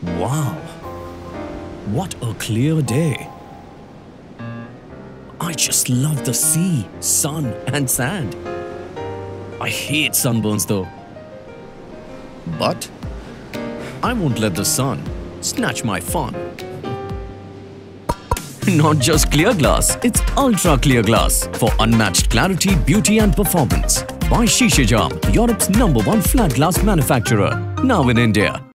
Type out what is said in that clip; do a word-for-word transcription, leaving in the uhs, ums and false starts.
Wow, what a clear day. I just love the sea, sun and sand. I hate sunburns though. But I won't let the sun snatch my fun. Not just clear glass, it's ultra clear glass for unmatched clarity, beauty and performance. By Shisha Jam, Europe's number one flat glass manufacturer, now in India.